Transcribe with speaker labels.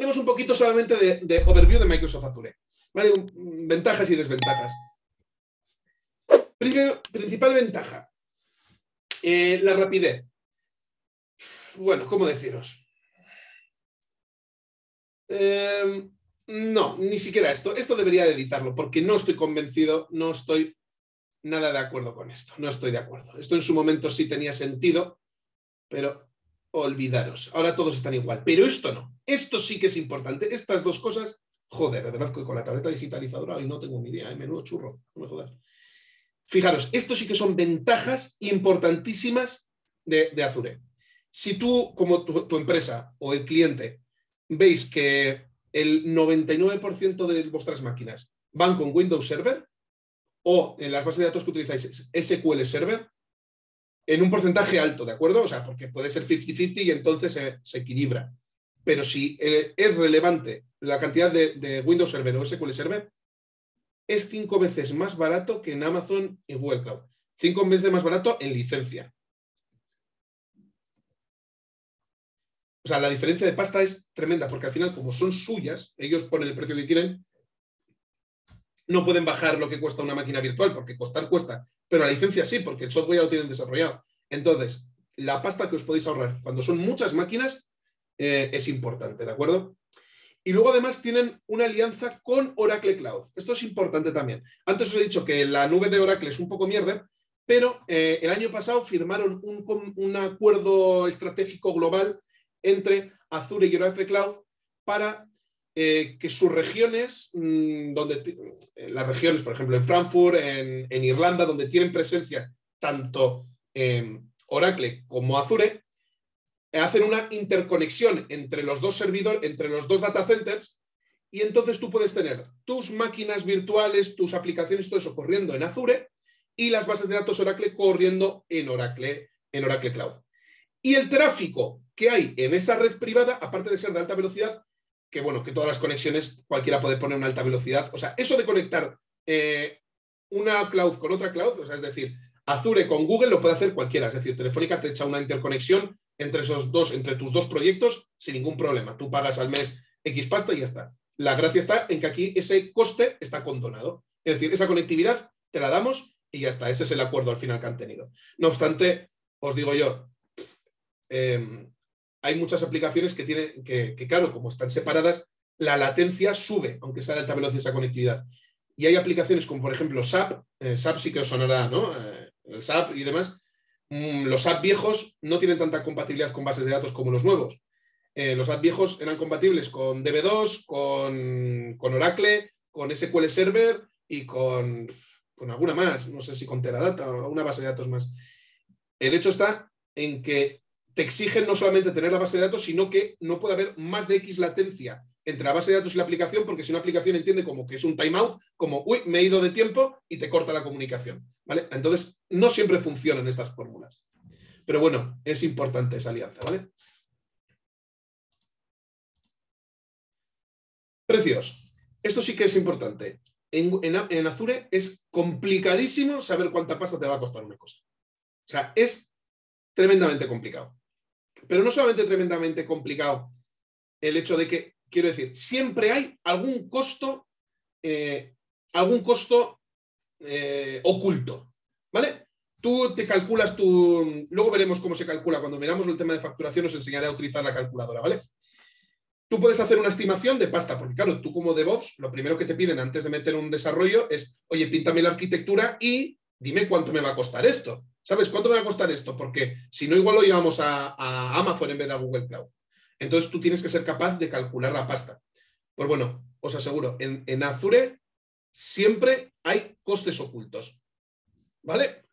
Speaker 1: hablemos un poquito solamente de overview de Microsoft Azure. ¿Vale? Ventajas y desventajas. Primero, principal ventaja. La rapidez. Bueno, ¿cómo deciros? No, ni siquiera esto. Esto debería de editarlo porque no estoy convencido, no estoy nada de acuerdo con esto. No estoy de acuerdo. Esto en su momento sí tenía sentido, pero olvidaros. Ahora todos están igual. Pero esto no. Esto sí que es importante. Estas dos cosas, joder, de verdad que con la tableta digitalizadora hoy no tengo ni idea. Menudo churro. No me jodas. Fijaros, esto sí que son ventajas importantísimas de Azure. Si tú, como tu empresa o el cliente, veis que el 99% de vuestras máquinas van con Windows Server o en las bases de datos que utilizáis SQL Server, en un porcentaje alto, ¿de acuerdo? O sea, porque puede ser 50-50 y entonces se equilibra. Pero si es relevante la cantidad de Windows Server o SQL Server, es 5 veces más barato que en Amazon y Google Cloud. 5 veces más barato en licencia. O sea, la diferencia de pasta es tremenda, porque al final, como son suyas, ellos ponen el precio que quieren, no pueden bajar lo que cuesta una máquina virtual, porque costar cuesta, pero la licencia sí, porque el software ya lo tienen desarrollado. Entonces, la pasta que os podéis ahorrar cuando son muchas máquinas es importante, ¿de acuerdo? Y luego además tienen una alianza con Oracle Cloud. Esto es importante también. Antes os he dicho que la nube de Oracle es un poco mierda, pero el año pasado firmaron un acuerdo estratégico global entre Azure y Oracle Cloud para que sus regiones, las regiones, por ejemplo, en Frankfurt, en Irlanda, donde tienen presencia tanto Oracle como Azure, hacen una interconexión entre los dos servidores, entre los dos data centers, y entonces tú puedes tener tus máquinas virtuales, tus aplicaciones, todo eso corriendo en Azure y las bases de datos Oracle corriendo en Oracle Cloud. Y el tráfico que hay en esa red privada, aparte de ser de alta velocidad, que bueno, que todas las conexiones cualquiera puede poner una alta velocidad, o sea, eso de conectar una cloud con otra cloud, o sea, es decir, Azure con Google lo puede hacer cualquiera, es decir, Telefónica te echa una interconexión entre tus dos proyectos sin ningún problema. Tú pagas al mes X pasta y ya está. La gracia está en que aquí ese coste está condonado. Es decir, esa conectividad te la damos y ya está. Ese es el acuerdo al final que han tenido. No obstante, os digo yo, hay muchas aplicaciones que tienen que, claro, como están separadas, la latencia sube, aunque sea de alta velocidad esa conectividad. Y hay aplicaciones como, por ejemplo, SAP. SAP sí que os sonará, ¿no? El SAP y demás. Los SAP viejos no tienen tanta compatibilidad con bases de datos como los nuevos. Los SAP viejos eran compatibles con DB2, con Oracle, con SQL Server y con alguna más, no sé si con Teradata o una base de datos más. El hecho está en que te exigen no solamente tener la base de datos, sino que no puede haber más de X latencia entre la base de datos y la aplicación, porque si una aplicación entiende como que es un timeout, como, uy, me he ido de tiempo y te corta la comunicación, ¿vale? Entonces, no siempre funcionan estas fórmulas. Pero bueno, es importante esa alianza, ¿vale? Precios. Esto sí que es importante. En Azure es complicadísimo saber cuánta pasta te va a costar una cosa. O sea, es tremendamente complicado. Pero no solamente tremendamente complicado el hecho de que, quiero decir, siempre hay algún costo oculto, ¿vale? Tú te calculas luego veremos cómo se calcula. Cuando miramos el tema de facturación os enseñaré a utilizar la calculadora, ¿vale? Tú puedes hacer una estimación de pasta, porque claro, tú como DevOps, lo primero que te piden antes de meter un desarrollo es, oye, píntame la arquitectura y dime cuánto me va a costar esto. ¿Sabes cuánto me va a costar esto? Porque si no, igual lo llevamos a Amazon en vez de a Google Cloud. Entonces tú tienes que ser capaz de calcular la pasta. Pues bueno, os aseguro, en Azure siempre hay costes ocultos. ¿Vale?